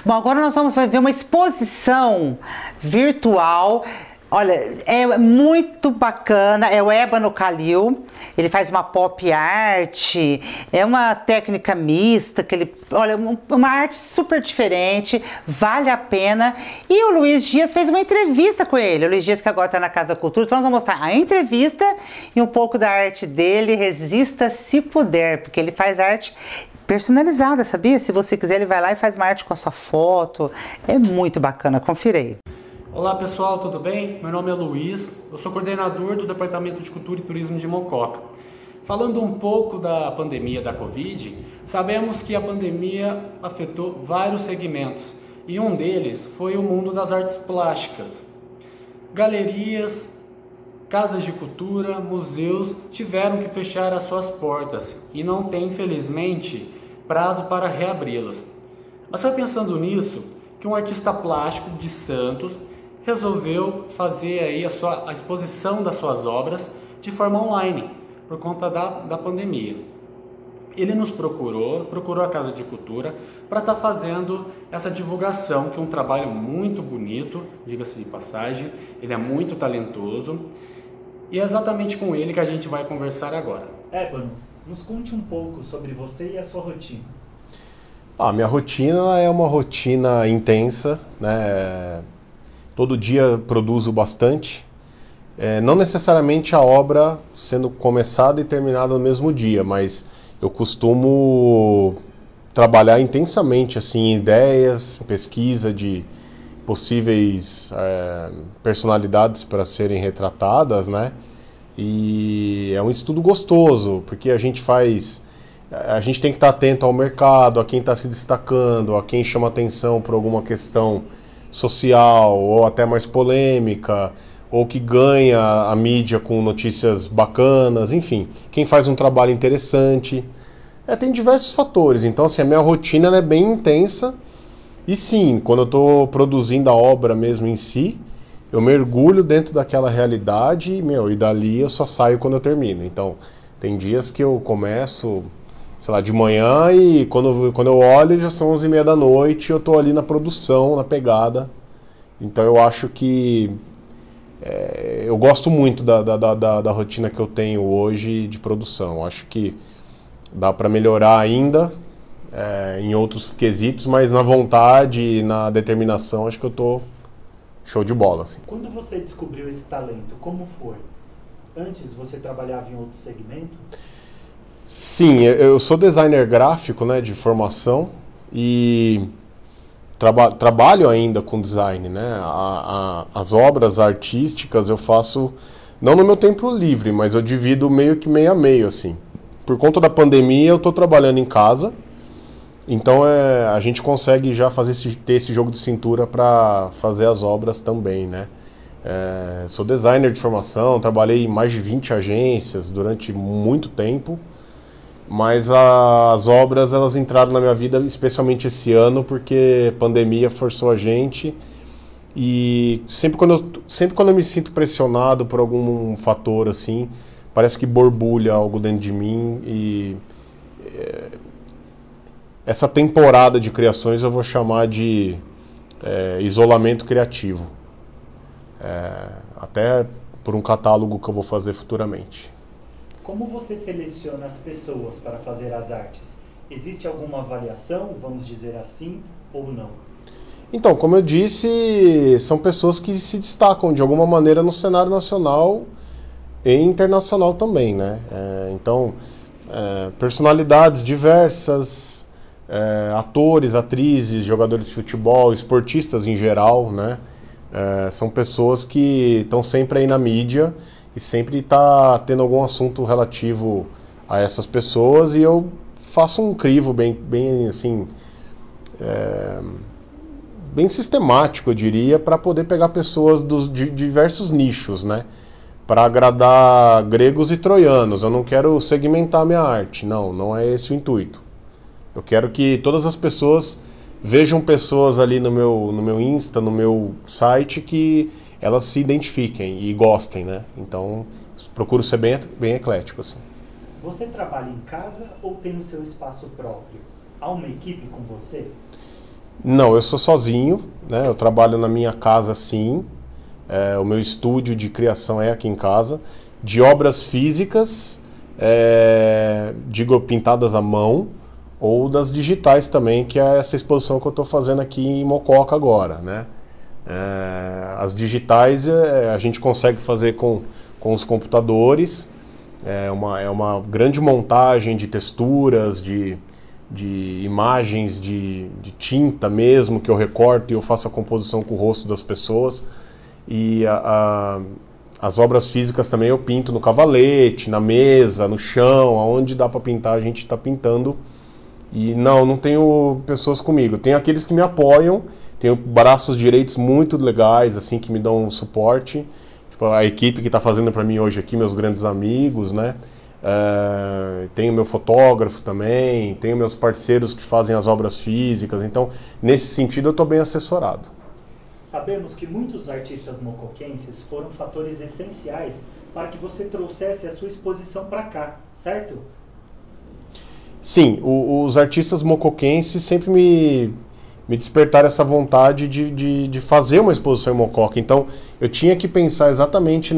Bom, agora nós vamos ver uma exposição virtual. Olha, é muito bacana, é o Ébano Kalil, ele faz uma pop art, é uma técnica mista, que ele, olha, uma arte super diferente, vale a pena. E o Luiz Dias fez uma entrevista com ele, o Luiz Dias que agora está na Casa da Cultura, então nós vamos mostrar a entrevista e um pouco da arte dele, Resista se puder, porque ele faz arte personalizada, sabia? Se você quiser, ele vai lá e faz uma arte com a sua foto, é muito bacana, confira aí. Olá pessoal, tudo bem? Meu nome é Luiz, eu sou coordenador do Departamento de Cultura e Turismo de Mococa. Falando um pouco da pandemia da Covid, sabemos que a pandemia afetou vários segmentos e um deles foi o mundo das artes plásticas. Galerias, casas de cultura, museus tiveram que fechar as suas portas e não tem, infelizmente, prazo para reabri-las. Mas foi pensando nisso que um artista plástico de Santos resolveu fazer aí a exposição das suas obras de forma online, por conta da pandemia. Ele nos procurou a Casa de Cultura para estar fazendo essa divulgação, que é um trabalho muito bonito, diga-se de passagem, ele é muito talentoso, e é exatamente com ele que a gente vai conversar agora. Ébano, nos conte um pouco sobre você e a sua rotina. A minha rotina é uma rotina intensa, né? Todo dia produzo bastante, não necessariamente a obra sendo começada e terminada no mesmo dia, mas eu costumo trabalhar intensamente assim, em ideias, pesquisa de possíveis personalidades para serem retratadas, né? E é um estudo gostoso, porque a gente tem que estar atento ao mercado, a quem está se destacando, a quem chama atenção por alguma questão social ou até mais polêmica, ou que ganha a mídia com notícias bacanas, enfim, quem faz um trabalho interessante. Tem diversos fatores, então assim, a minha rotina ela é bem intensa e sim, quando eu estou produzindo a obra mesmo em si, eu mergulho dentro daquela realidade e dali eu só saio quando eu termino. Então tem dias que eu começo, sei lá, de manhã e quando eu olho já são 11h30 da noite e eu estou ali na produção, na pegada. Então eu acho que eu gosto muito da rotina que eu tenho hoje de produção. Acho que dá para melhorar ainda em outros quesitos, mas na vontade e na determinação acho que eu estou show de bola. Assim. Quando você descobriu esse talento, como foi? Antes você trabalhava em outro segmento? Sim, eu sou designer gráfico, né, de formação e trabalho ainda com design, né? As obras artísticas eu faço não no meu tempo livre, mas eu divido meio que meio a meio, assim. Por conta da pandemia eu estou trabalhando em casa, então a gente consegue já ter esse jogo de cintura para fazer as obras também, né? Sou designer de formação, trabalhei em mais de 20 agências durante muito tempo. Mas as obras elas entraram na minha vida especialmente esse ano porque a pandemia forçou a gente e sempre quando eu me sinto pressionado por algum fator assim, parece que borbulha algo dentro de mim e essa temporada de criações eu vou chamar de isolamento criativo, até por um catálogo que eu vou fazer futuramente. Como você seleciona as pessoas para fazer as artes? Existe alguma avaliação, vamos dizer assim, ou não? Então, como eu disse, são pessoas que se destacam de alguma maneira no cenário nacional e internacional também, né? Então, personalidades diversas, atores, atrizes, jogadores de futebol, esportistas em geral, né? São pessoas que estão sempre aí na mídia e sempre está tendo algum assunto relativo a essas pessoas e eu faço um crivo bem assim, bem sistemático, eu diria, para poder pegar pessoas de diversos nichos, né? Para agradar gregos e troianos. Eu não quero segmentar minha arte, não é esse o intuito. Eu quero que todas as pessoas vejam pessoas ali no meu Insta, no meu site que elas se identifiquem e gostem, né? Então, procuro ser bem eclético, assim. Você trabalha em casa ou tem o seu espaço próprio? Há uma equipe com você? Não, eu sou sozinho, né? Eu trabalho na minha casa, sim. O meu estúdio de criação é aqui em casa. De obras físicas, digo, pintadas à mão, ou das digitais também, que é essa exposição que eu estou fazendo aqui em Mococa agora, né? As digitais a gente consegue fazer com os computadores. É uma grande montagem de texturas, de imagens de tinta mesmo, que eu recorto e eu faço a composição com o rosto das pessoas. E as obras físicas também eu pinto no cavalete, na mesa, no chão, aonde dá para pintar a gente está pintando. E não tenho pessoas comigo, tenho aqueles que me apoiam, tenho braços direitos muito legais, assim, que me dão um suporte. Tipo, a equipe que está fazendo para mim hoje aqui, meus grandes amigos, né? Tenho meu fotógrafo também, tenho meus parceiros que fazem as obras físicas, então nesse sentido eu estou bem assessorado. Sabemos que muitos artistas mocoquenses foram fatores essenciais para que você trouxesse a sua exposição para cá, certo? Sim, os artistas mocoquenses sempre me despertaram essa vontade de fazer uma exposição em Mococa, então eu tinha que pensar exatamente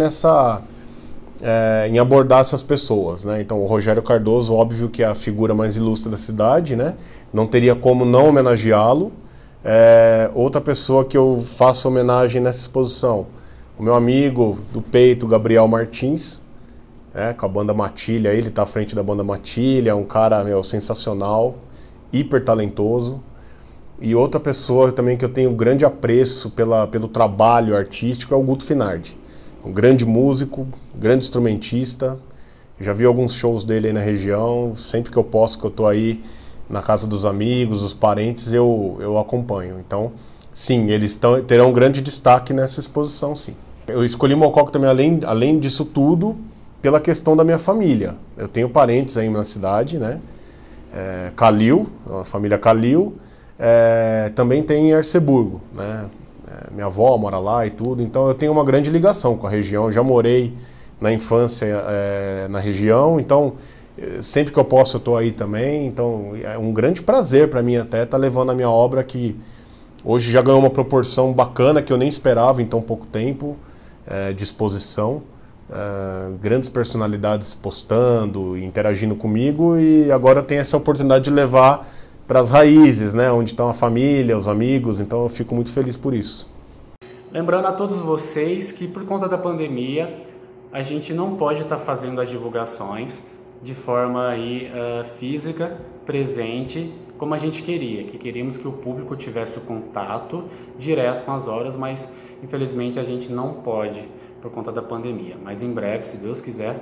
em abordar essas pessoas, né? Então o Rogério Cardoso, óbvio que é a figura mais ilustre da cidade, né? Não teria como não homenageá-lo. Outra pessoa que eu faço homenagem nessa exposição, o meu amigo do peito, Gabriel Martins, com a banda Matilha, ele está à frente da banda Matilha, é um cara sensacional, hiper talentoso. E outra pessoa também que eu tenho grande apreço pelo trabalho artístico é o Guto Finardi. Um grande músico, grande instrumentista. Já vi alguns shows dele aí na região. Sempre que eu posso, que eu estou aí na casa dos amigos, dos parentes, eu acompanho. Então, sim, eles terão grande destaque nessa exposição, sim. Eu escolhi Mococa também, além disso tudo, pela questão da minha família. Eu tenho parentes aí na cidade, né? Calil, a família Calil. Também tem em Erceburgo, né? Minha avó mora lá e tudo, então eu tenho uma grande ligação com a região. Eu já morei na infância na região, então sempre que eu posso eu estou aí também. Então é um grande prazer para mim até estar levando a minha obra, que hoje já ganhou uma proporção bacana que eu nem esperava em tão pouco tempo de exposição. Grandes personalidades postando, interagindo comigo, e agora tem essa oportunidade de levar para as raízes, né, onde estão a família, os amigos, então eu fico muito feliz por isso. Lembrando a todos vocês que por conta da pandemia a gente não pode estar fazendo as divulgações de forma aí, física, presente, como a gente queria, que queríamos que o público tivesse o contato direto com as obras, mas infelizmente a gente não pode por conta da pandemia. Mas em breve, se Deus quiser,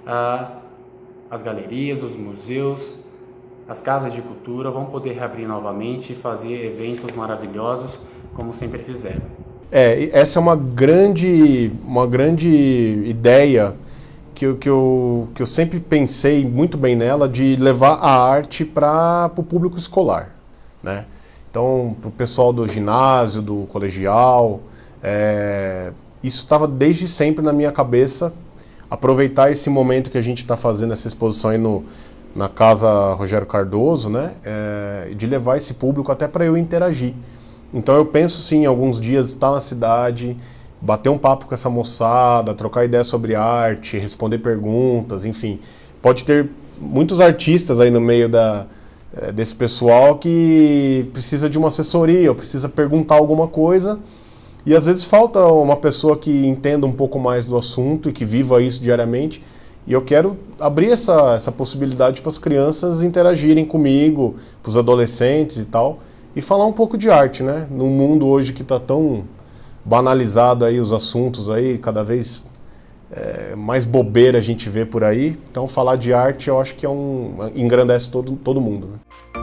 as galerias, os museus, as casas de cultura vão poder reabrir novamente e fazer eventos maravilhosos, como sempre fizeram. Essa é uma grande ideia que eu sempre pensei muito bem nela, de levar a arte para o público escolar, né? Então, para o pessoal do ginásio, do colegial, isso estava desde sempre na minha cabeça, aproveitar esse momento que a gente está fazendo essa exposição aí na Casa Rogério Cardoso, né, de levar esse público até para eu interagir. Então eu penso sim, em alguns dias estar na cidade, bater um papo com essa moçada, trocar ideias sobre arte, responder perguntas, enfim. Pode ter muitos artistas aí no meio desse pessoal que precisa de uma assessoria, ou precisa perguntar alguma coisa, e às vezes falta uma pessoa que entenda um pouco mais do assunto e que viva isso diariamente. E eu quero abrir essa possibilidade para as crianças interagirem comigo, para os adolescentes e tal, e falar um pouco de arte, né? Num mundo hoje que está tão banalizado aí os assuntos aí, cada vez mais bobeira a gente vê por aí. Então falar de arte eu acho que engrandece todo mundo, né?